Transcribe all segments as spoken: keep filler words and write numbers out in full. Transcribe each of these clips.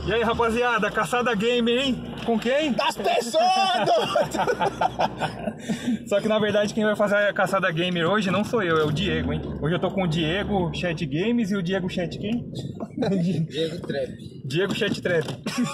E aí, rapaziada, caçada gamer, hein? Com quem? Das pessoas! Só que na verdade quem vai fazer a caçada gamer hoje não sou eu, é o Diego, hein? Hoje eu tô com o Diego Chat Games e o Diego Chat quem? Diego Trap. Diego Chat Trap.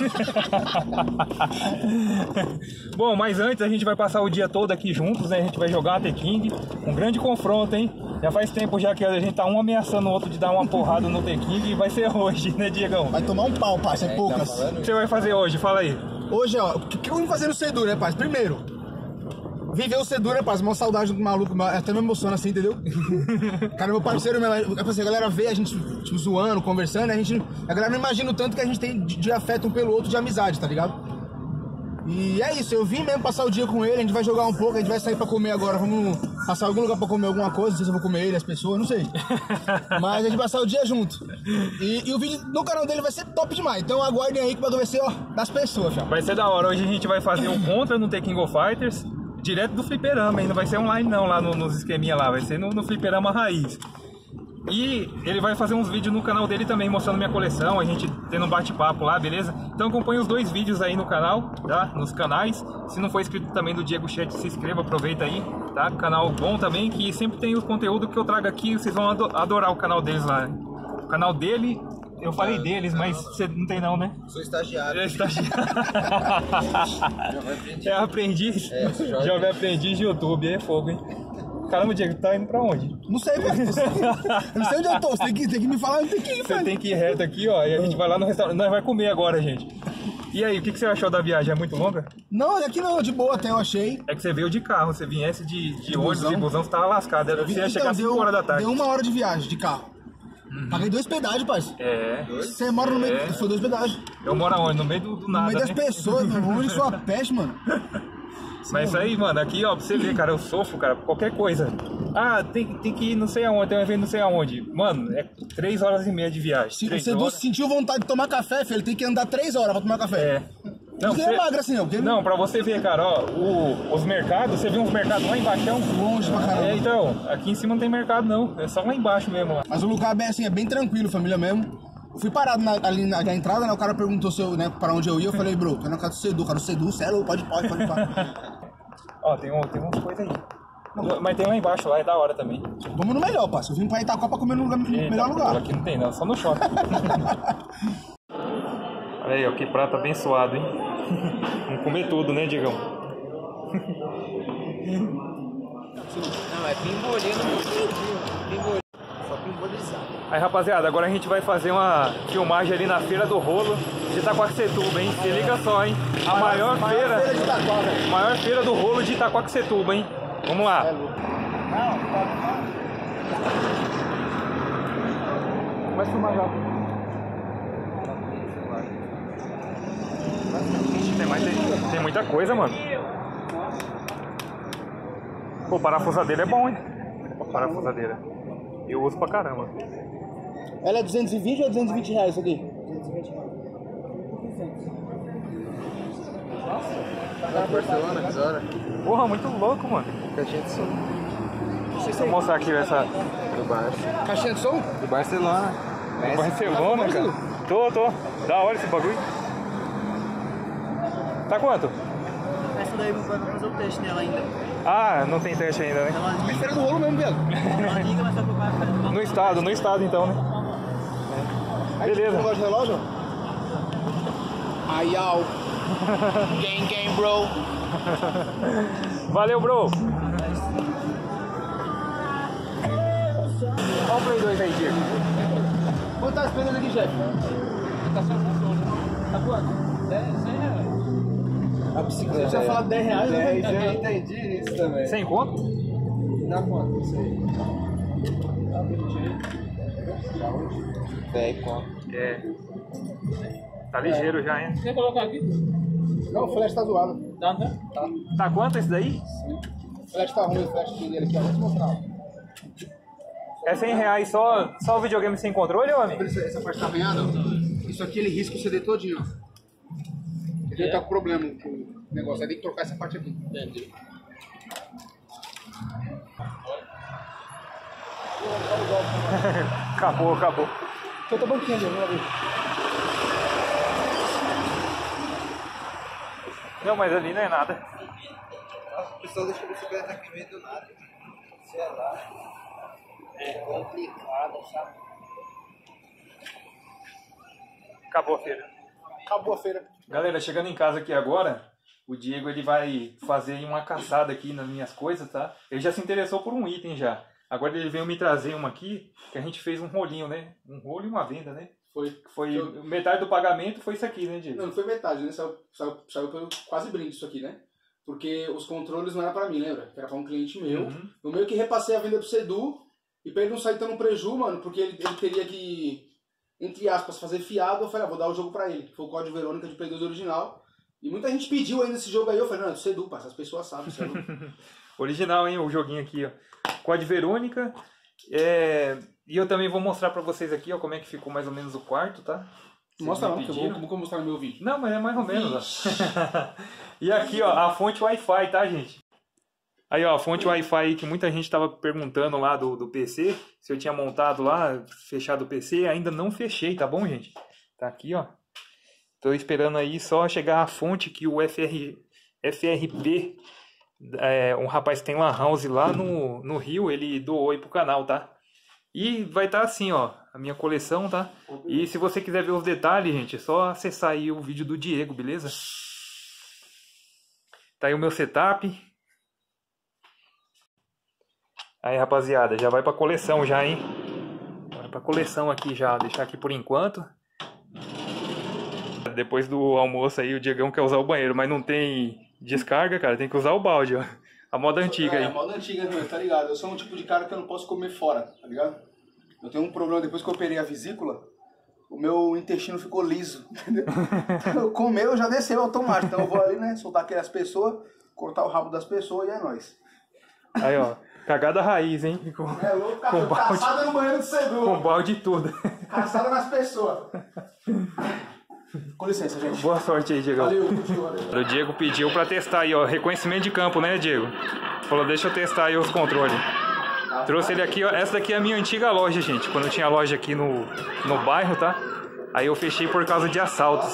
Bom, mas antes a gente vai passar o dia todo aqui juntos, né? A gente vai jogar a The King. Um grande confronto, hein? Já faz tempo já que a gente tá um ameaçando o outro de dar uma porrada no The King e vai ser hoje, né, Diegão? Vai tomar um pau, parça, é, poucas. Tá o que você vai fazer hoje? Fala aí. Hoje, ó, o que eu vou fazer no Sedu, né, parça? Primeiro, viver o Sedu, né, parça? Uma saudade do maluco, até me emociona assim, entendeu? Cara, meu parceiro, meu, assim, a galera vê a gente, tipo, zoando, conversando, a gente, a galera não imagina o tanto que a gente tem de, de afeto um pelo outro, de amizade, tá ligado? E é isso, eu vim mesmo passar o dia com ele, a gente vai jogar um pouco, a gente vai sair pra comer agora, vamos passar algum lugar pra comer alguma coisa, não sei se eu vou comer ele, as pessoas, não sei. Mas a gente vai passar o dia junto. E, e o vídeo no canal dele vai ser top demais, então aguardem aí que o bagulho vai ser, ó, das pessoas, filho. Vai ser da hora, hoje a gente vai fazer um contra no The King of Fighters, direto do fliperama, hein? Não vai ser online não, lá no, nos esqueminha lá, vai ser no, no fliperama raiz. E ele vai fazer uns vídeos no canal dele também, mostrando minha coleção, a gente tendo um bate-papo lá, beleza? Então acompanhe os dois vídeos aí no canal, tá? Nos canais. Se não for inscrito também do Diego Chat, se inscreva, aproveita aí, tá? Canal bom também, que sempre tem o conteúdo que eu trago aqui, vocês vão adorar o canal deles lá. O canal dele, eu falei deles, mas você não tem não, né? Sou estagiário. É estagiário. É aprendiz? É, jovem. Jovem aprendiz de YouTube, é fogo, hein? Caramba, Diego, tá indo pra onde? Não sei, velho. Eu não sei onde eu tô. Você tem que, tem que me falar onde tem que ir, Você velho. Tem que ir reto aqui, ó. E a gente vai lá no restaurante. Nós vai comer agora, gente. E aí, o que, que você achou da viagem? É muito longa? Não, aqui não, de boa até eu achei. É que você veio de carro. Se viesse de, de, de ônibus e busão, você tava lascado. Você ia então, chegar às cinco horas da tarde. Deu uma hora de viagem de carro. Uhum. Paguei dois pedágios, parceiro. É. Você mora no meio. É. Foi dois pedágios. Eu moro onde? No meio do, do nada. No meio das né? pessoas, meu irmão. Onde sua peste, mano. Mas isso aí, mano, aqui ó, pra você ver, cara, eu sofro, cara, por qualquer coisa. Ah, tem, tem que ir não sei aonde, tem um evento não sei aonde. Mano, é três horas e meia de viagem. Se você horas... sentiu vontade de tomar café, filho, ele tem que andar três horas pra tomar café. É. Não, porque você... é magro assim, não. Porque... Não, pra você ver, cara, ó, o, os mercados, você viu uns mercados lá embaixo, é um... longe pra caramba. É, então, aqui em cima não tem mercado não, é só lá embaixo mesmo. Ó. Mas o lugar bem assim, é bem tranquilo, família mesmo. Fui parado na, ali na, na entrada, né, o cara perguntou se eu, né, pra onde eu ia, eu falei, bro, tô na casa do Sedu, cara, o Sedu, sério, pode, pode, pode, pode. Ó, tem, um, tem umas coisas aí. Não, mas tem lá embaixo, lá é da hora também. Vamos no melhor, parceiro. Eu vim pra Itaquá pra comer no, lugar, no Eita, melhor lugar. Aqui não tem não, só no shopping. Olha aí, ó, que prato abençoado, hein? Vamos comer tudo, né, Diegão? Não, é pimbolino no pimbolino. Só pimbolizado. Aí, rapaziada, agora a gente vai fazer uma filmagem ali na Feira do Rolo de Itaquaquecetuba, hein? Se liga só, hein? A maior, maior feira, feira de Itaquá, velho. maior feira do Rolo de Itaquaquecetuba, hein? Vamos lá. É louco. Não, vai filmar já. Tem, mais, tem, tem muita coisa, mano. Pô, parafusadeira é bom, hein? Parafusadeira. Eu uso pra caramba. Ela é duzentos e vinte ou duzentos e vinte reais isso aqui? duzentos e vinte reais. Tá Barcelona, que hora? Porra, muito louco, mano. Caixinha de som. Deixa eu mostrar aqui essa... Do Barça. Caixinha de som? Do Barcelona. Do Barcelona, cara. Tô, tô. Da hora esse bagulho. Tá quanto? Essa daí vai fazer o teste nela ainda. Ah, não tem teste ainda, né? Ela liga, Feira do Rolo mesmo, velho. ela liga, mas só que vai fazer uma... No estado, no estado então, né? É. Beleza. Você gosta de relógio? Aí, ó. Game, game, bro. Valeu, bro. Olha o Play dois aí, Diego. Quanto tá esperando aqui, chefe? Tá só funcionando. Tá quanto? dez, cem reais. A bicicleta. Você tinha falado dez reais, né? Eu entendi isso também. Sem conto? Dá quanto? Não sei. Dá vinte aí. dez conto. É. Tá ligeiro já, hein? Quer colocar aqui? Não, o flash tá zoado. Dá, né? Tá. Tá quanto esse daí? O flash tá ruim, o flash dele aqui, ó. Vou te mostrar. É cem reais só, só o videogame sem controle, ô amigo? Essa parte tá arranhada, ó. Isso aqui ele risca o C D todinho, ó. Ele tá com problema com o negócio, aí tem que trocar essa parte aqui. Entendi. Acabou, acabou. Solta a banquinha ali, vamos lá ver. Não, mas ali não é nada. Nossa, o pessoal deixa a bicicleta aqui no meio do nada. Sei lá. É complicado, sabe? Acabou a feira. Acabou a feira. Galera, chegando em casa aqui agora, o Diego ele vai fazer uma caçada aqui nas minhas coisas, tá? Ele já se interessou por um item já. Agora ele veio me trazer uma aqui, que a gente fez um rolinho, né? Um rolo e uma venda, né? Foi. Foi Eu... metade do pagamento foi isso aqui, né, Diego? Não, não foi metade, né? Saiu, saiu, saiu pelo quase brinde isso aqui, né? Porque os controles não era pra mim, lembra? Era pra um cliente meu. Uhum. Eu meio que repassei a venda pro Sedu, e pra ele não sair tão preju, mano, porque ele, ele teria que, entre aspas, fazer fiado, eu falei, ah, vou dar o jogo pra ele. Foi o Código Verônica de Play dois original. E muita gente pediu ainda esse jogo aí, eu falei, não, é do Sedu, pá, essas pessoas sabem. Sedu. Original, hein, o joguinho aqui, ó. Código Verônica. É... E eu também vou mostrar pra vocês aqui, ó, como é que ficou mais ou menos o quarto, tá? Vocês Mostra me não, que eu vou, pediram. como que eu vou mostrar no meu vídeo. Não, mas é mais ou menos, ó. E aqui, ó, a fonte Wi-Fi, tá, gente? Aí, ó, a fonte Wi-Fi que muita gente tava perguntando lá do, do P C, se eu tinha montado lá, fechado o P C, ainda não fechei, tá bom, gente? Tá aqui, ó. Tô esperando aí só chegar a fonte que o F R, F R P, é, um rapaz que tem lan house lá no, no Rio, ele doou aí pro canal, tá? E vai estar assim, ó, a minha coleção, tá? E se você quiser ver os detalhes, gente, é só acessar aí o vídeo do Diego, beleza? Tá aí o meu setup. Aí, rapaziada, já vai pra coleção já, hein? Vai pra coleção aqui já, deixar aqui por enquanto. Depois do almoço aí, o Diegão quer usar o banheiro, mas não tem descarga, cara, tem que usar o balde, ó. A moda antiga aí. É, a moda antiga, meu, tá ligado? Eu sou um tipo de cara que eu não posso comer fora, tá ligado? Eu tenho um problema, depois que eu operei a vesícula, o meu intestino ficou liso, entendeu? Eu comeu, já desceu automático. Então eu vou ali, né, soltar aquelas pessoas, cortar o rabo das pessoas e é nóis. Aí, ó, cagada raiz, hein? Com, É louco, cara, com balde, caçada no banheiro do Sedu. com balde e tudo. Caçada nas pessoas. Com licença, gente. Boa sorte aí, Diego. Valeu, curtiu, valeu. O Diego pediu pra testar aí, ó, reconhecimento de campo, né, Diego? Falou, deixa eu testar aí os controles. Trouxe ele aqui, ó, essa daqui é a minha antiga loja, gente, quando eu tinha loja aqui no, no bairro, tá? Aí eu fechei por causa de assaltos.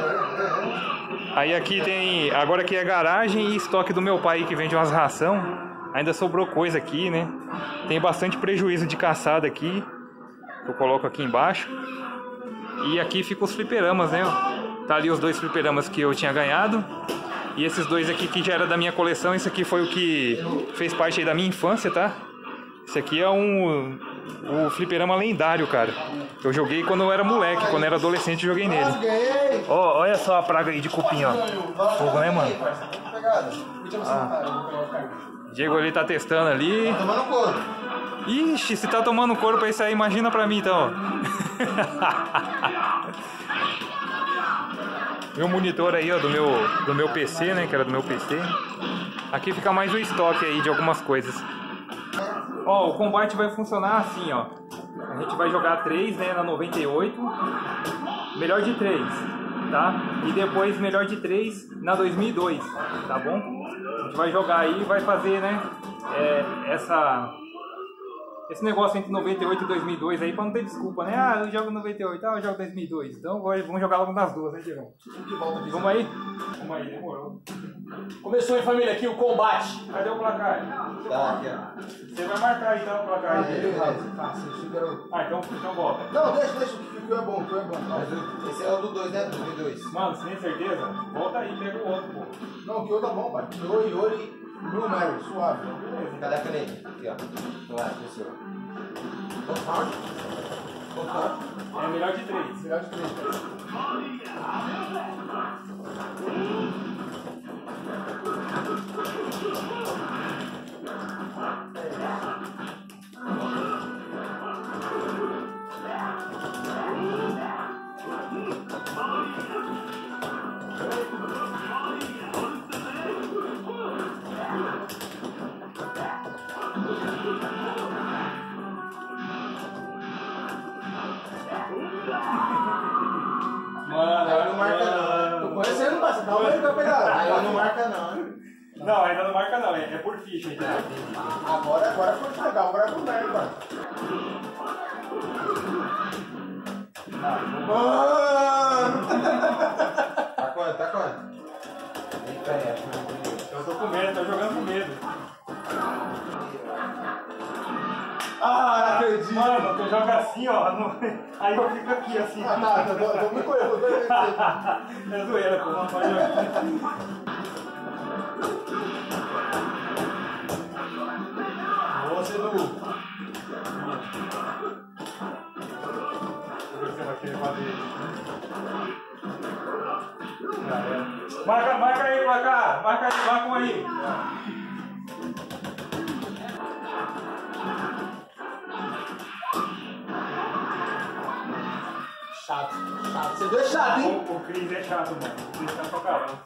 Aí aqui tem, agora aqui é garagem e estoque do meu pai que vende umas ração. Ainda sobrou coisa aqui, né? Tem bastante prejuízo de caçada aqui, que eu coloco aqui embaixo. E aqui ficam os fliperamas, né? Tá ali os dois fliperamas que eu tinha ganhado. E esses dois aqui que já era da minha coleção. Esse aqui foi o que fez parte aí da minha infância, tá? Esse aqui é um, um fliperama lendário, cara. Eu joguei quando eu era moleque, quando eu era adolescente eu joguei nele. Ó, olha só a praga aí de cupim, ó. Fogo, né, mano? Ah. Diego ali tá testando ali. Tá tomando couro. Ixi, se tá tomando couro pra isso aí, imagina pra mim então. Meu monitor aí, ó, do meu, do meu P C, né, que era do meu P C. Aqui fica mais o estoque aí de algumas coisas. Ó, o combate vai funcionar assim, ó. A gente vai jogar três, né, na noventa e oito. Melhor de três, tá? E depois melhor de três na dois mil e dois, tá bom? A gente vai jogar aí e vai fazer, né, é, essa... Esse negócio entre noventa e oito e dois mil e dois aí, pra não ter desculpa, né? Ah, eu jogo noventa e oito, ah, eu jogo dois mil e dois. Então vamos jogar logo nas duas, né, Diego? Vamos aí? Vamos aí, demorou. Começou, hein, família, aqui o combate. Cadê o placar? Tá, aqui, ó. Você vai marcar então o placar aí. Tá, você superou. Ah, então, então volta. Não, deixa, deixa, o que é bom, o que é bom. Mas o- esse é o do dois, né? Do dois. Mano, você tem certeza? Volta aí, pega o outro, pô. Não, o que tá bom, pai. Yori, Yori, Blue Mary, suave. Cadê a caneta? Aqui, ó. Lá, pessoal. Conforme? Conforme? É melhor de três. Melhor de três, cara. Mano, Aí não marca não. Tô conhecendo, pai. Calma aí, tá pegado. Aí não marca não. não, ainda não marca não, é, é por ficha, então. Agora, agora foi legal, agora é pro Mary, pai. Mano! Tá quanto? Tá quanto? eu jogo assim, ó. No... Aí eu fico aqui assim. Ah, tá, tá, tô, tô me correndo, tô vendo. É zoeira, pô. Não pode jogar. Boa, Cedu. Deixa eu ver se você vai querer fazer. Marca, marca aí, placar. Marca aí, marca um aí. Chato, chato. Você dois é chato, hein? O, o Cris é chato, mano. O Cris tá pra caramba.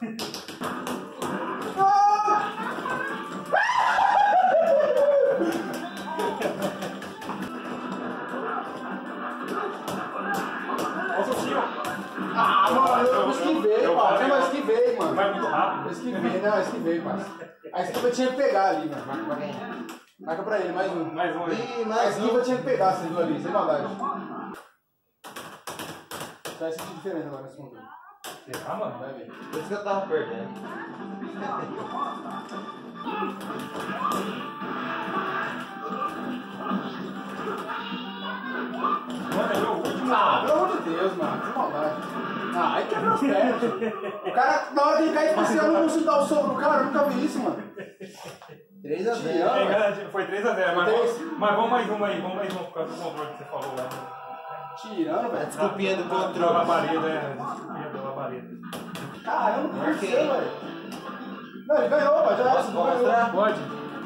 Nossa senhora. Ah, mano, eu esquivei, pai. Não, eu esquivei, mano. Vai muito rápido. Eu esquivei, não, eu esquivei, pai. A esquiva tinha que pegar ali, mano. Marca pra quem? Marca pra ele, mais um. Mais um aí. Ih, a esquiva tinha que pegar, vocês ali, sem maldade. Vai sentir diferença agora nesse controle. Será, mano? Vai ver. Por isso que eu tava perdendo. Mano, é o último. Ah, pelo amor de Deus, mano, sem maldade. Ah, aí quebrou os pés. O cara, na hora que ele cai especial, eu não consigo dar o soco no cara, eu nunca vi isso, mano. três a zero. É, galera, foi três a zero, mas, Foi vamos- três. mas vamos mais um aí, vamos mais um por causa do controle que você falou lá. Tirando, velho. Desculpinha do Da controle. labareda, é. Desculpinha da labareda. Caramba, o que Ok. aconteceu, velho? Não, ele ganhou, pai, já era. Posso mostrar? Pode?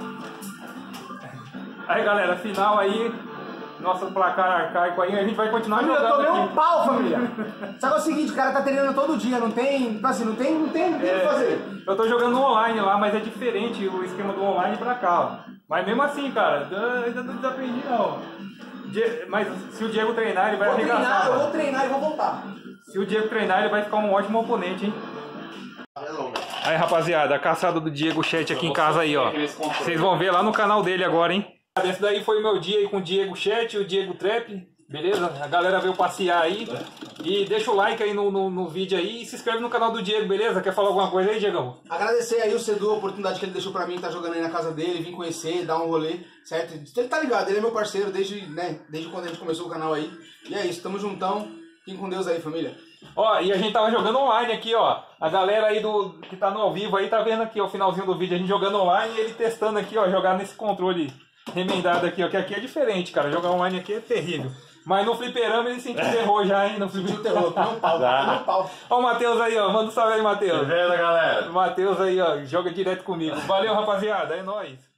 Aí, galera, final aí. Nosso placar arcaico aí, a gente vai continuar Família, eu jogando tomei um aqui. pau, família. Sabe o seguinte, o cara tá treinando todo dia, não tem, tipo assim, não tem, não tem, não tem o que É, fazer. eu tô jogando online lá, mas é diferente o esquema do online pra cá, ó. Mas mesmo assim, cara, eu ainda não desaprendi não. Die- Mas se o Diego treinar, ele vai Vou arregaçar. treinar, eu mano. vou treinar e vou voltar. Se o Diego treinar, ele vai ficar um ótimo oponente, hein? Aí, rapaziada, a caçada do Diego Chat aqui em casa aí, ó. Vocês vão ver lá no canal dele agora, hein? Esse daí foi o meu dia aí com o Diego Chat e o Diego Trap, beleza? A galera veio passear aí. E deixa o like aí no, no, no vídeo aí e se inscreve no canal do Diego, beleza? Quer falar alguma coisa aí, Diegão? Agradecer aí o Cedu, a oportunidade que ele deixou pra mim, tá jogando aí na casa dele, vim conhecer, dar um rolê, certo? Ele tá ligado, ele é meu parceiro desde, né, desde quando a gente começou o canal aí. E é isso, tamo juntão. Fiquem com Deus aí, família. Ó, e a gente tava jogando online aqui, ó. A galera aí do que tá no ao vivo aí tá vendo aqui, ó, o finalzinho do vídeo, a gente jogando online e ele testando aqui, ó, jogar nesse controle remendado aqui, ó, que aqui é diferente, cara. Jogar online aqui é terrível. Mas no fliperama ele sentiu terror já, hein? No Sentiu fliperama. terror, tomei um pau, tomei um pau. Ó o Matheus aí, ó. Manda um salve aí, Matheus. Beleza, galera? Matheus aí, ó. Joga direto comigo. Valeu, rapaziada. É nóis.